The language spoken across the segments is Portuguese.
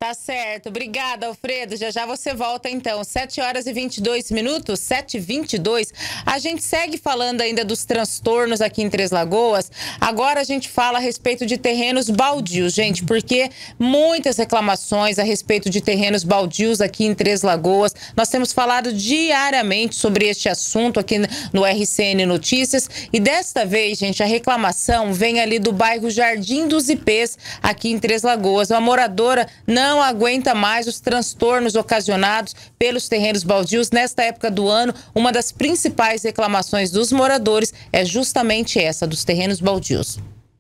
Tá certo. Obrigada, Alfredo. Já já você volta, então. 7h22, 7h22. A gente segue falando ainda dos transtornos aqui em Três Lagoas. Agora a gente fala a respeito de terrenos baldios, gente, porque muitas reclamações a respeito de terrenos baldios aqui em Três Lagoas. Nós temos falado diariamente sobre este assunto aqui no RCN Notícias. E desta vez, gente, a reclamação vem ali do bairro Jardim dos Ipês, aqui em Três Lagoas. Uma moradora não aguenta mais os transtornos ocasionados pelos terrenos baldios. Nesta época do ano, uma das principais reclamações dos moradores é justamente essa, dos terrenos baldios.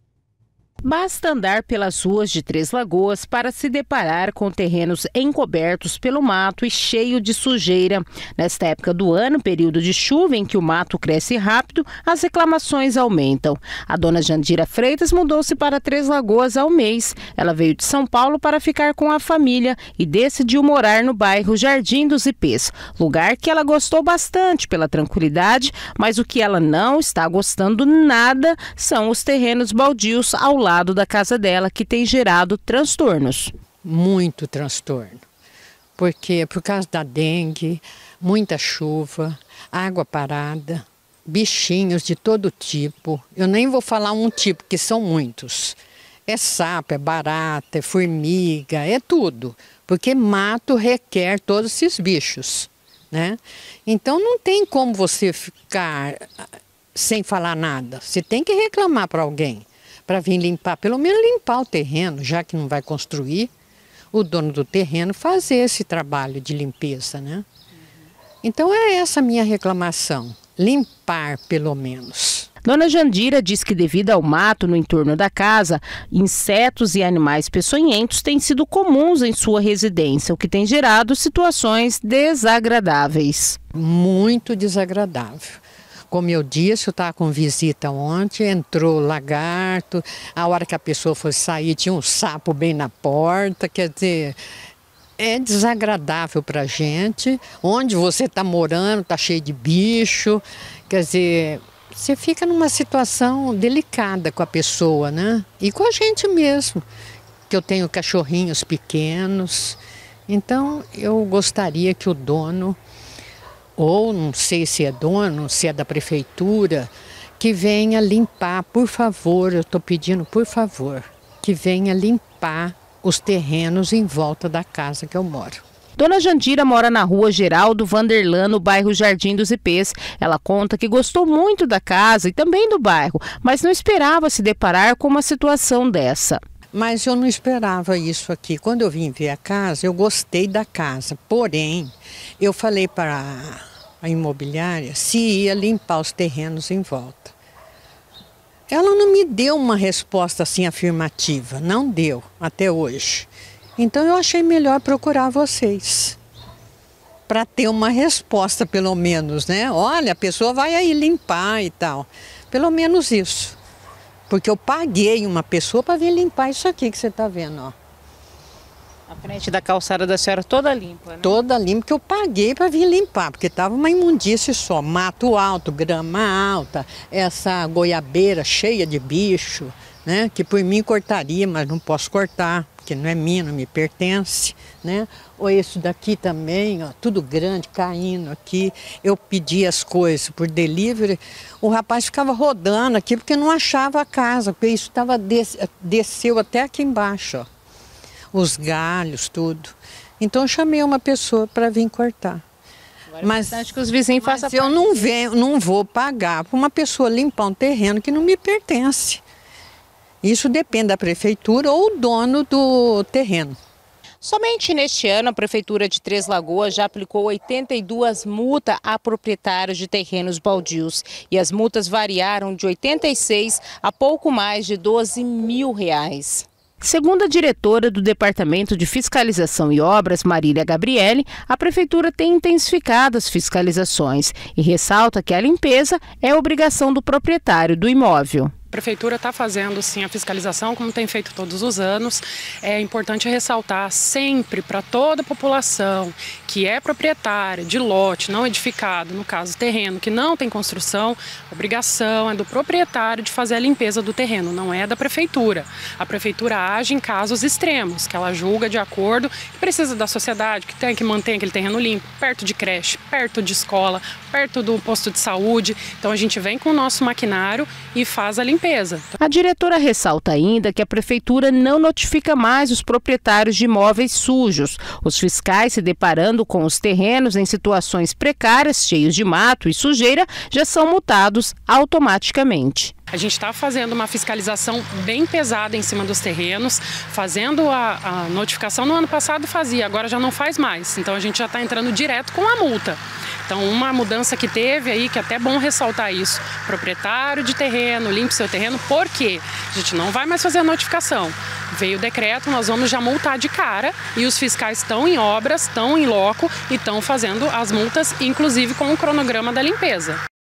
Basta andar pelas ruas de Três Lagoas para se deparar com terrenos encobertos pelo mato e cheio de sujeira. Nesta época do ano, período de chuva em que o mato cresce rápido, as reclamações aumentam. A dona Jandira Freitas mudou-se para Três Lagoas há um mês. Ela veio de São Paulo para ficar com a família e decidiu morar no bairro Jardim dos Ipês, lugar que ela gostou bastante pela tranquilidade, mas o que ela não está gostando nada são os terrenos baldios ao lado da casa dela, que tem gerado transtornos. Muito transtorno, porque por causa da dengue, muita chuva, água parada, bichinhos de todo tipo. Eu nem vou falar um tipo, que são muitos. É sapo, é barata, é formiga, é tudo, porque mato requer todos esses bichos, né? Então não tem como você ficar sem falar nada. Você tem que reclamar para alguém, para vir limpar, pelo menos limpar o terreno, já que não vai construir, o dono do terreno fazer esse trabalho de limpeza, né? Então é essa a minha reclamação, limpar pelo menos. Dona Jandira diz que devido ao mato no entorno da casa, insetos e animais peçonhentos têm sido comuns em sua residência, o que tem gerado situações desagradáveis. Muito desagradável. Como eu disse, eu estava com visita ontem, entrou lagarto, a hora que a pessoa fosse sair tinha um sapo bem na porta, quer dizer, é desagradável para a gente. Onde você está morando está cheio de bicho, quer dizer, você fica numa situação delicada com a pessoa, né? E com a gente mesmo, que eu tenho cachorrinhos pequenos, então eu gostaria que o dono, ou não sei se é dono, se é da prefeitura, que venha limpar, por favor, eu estou pedindo, por favor, que venha limpar os terrenos em volta da casa que eu moro. Dona Jandira mora na rua Geraldo Vanderlan, no bairro Jardim dos Ipês. Ela conta que gostou muito da casa e também do bairro, mas não esperava se deparar com uma situação dessa. Mas eu não esperava isso aqui. Quando eu vim ver a casa, eu gostei da casa. Porém, eu falei para a imobiliária se ia limpar os terrenos em volta. Ela não me deu uma resposta assim afirmativa. Não deu, até hoje. Então eu achei melhor procurar vocês, para ter uma resposta pelo menos, né? Olha, a pessoa vai aí limpar e tal. Pelo menos isso. Porque eu paguei uma pessoa para vir limpar isso aqui que você está vendo, ó. A frente da calçada da senhora toda limpa, né? Toda limpa, que eu paguei para vir limpar, porque estava uma imundície só. Mato alto, grama alta, essa goiabeira cheia de bicho, né? Que por mim cortaria, mas não posso cortar, porque não é minha, não me pertence, né? Ou isso daqui também, ó, tudo grande, caindo aqui. Eu pedi as coisas por delivery, o rapaz ficava rodando aqui porque não achava a casa, porque isso desceu até aqui embaixo, ó. Os galhos, tudo. Então eu chamei uma pessoa para vir cortar. Agora mas é que os vizinhos façam eu não vou pagar para uma pessoa limpar um terreno que não me pertence. Isso depende da prefeitura ou do dono do terreno. Somente neste ano, a Prefeitura de Três Lagoas já aplicou 82 multas a proprietários de terrenos baldios. E as multas variaram de 86 a pouco mais de R$12 mil. Segundo a diretora do Departamento de Fiscalização e Obras, Marília Gabriele, a Prefeitura tem intensificado as fiscalizações e ressalta que a limpeza é obrigação do proprietário do imóvel. Prefeitura está fazendo sim a fiscalização, como tem feito todos os anos. É importante ressaltar sempre para toda a população que é proprietária de lote não edificado, no caso terreno que não tem construção, a obrigação é do proprietário de fazer a limpeza do terreno, não é da Prefeitura. A Prefeitura age em casos extremos, que ela julga de acordo, que precisa da sociedade, que tem que manter aquele terreno limpo, perto de creche, perto de escola, perto do posto de saúde. Então a gente vem com o nosso maquinário e faz a limpeza. A diretora ressalta ainda que a Prefeitura não notifica mais os proprietários de imóveis sujos. Os fiscais, se deparando com os terrenos em situações precárias, cheios de mato e sujeira, já são multados automaticamente. A gente está fazendo uma fiscalização bem pesada em cima dos terrenos, fazendo a notificação. No ano passado fazia, agora já não faz mais. Então a gente já está entrando direto com a multa. Então uma mudança que teve aí, que é até bom ressaltar isso, proprietário de terreno, limpe seu terreno, por quê? A gente não vai mais fazer a notificação. Veio o decreto, nós vamos já multar de cara e os fiscais estão em obras, estão em loco e estão fazendo as multas, inclusive com o cronograma da limpeza.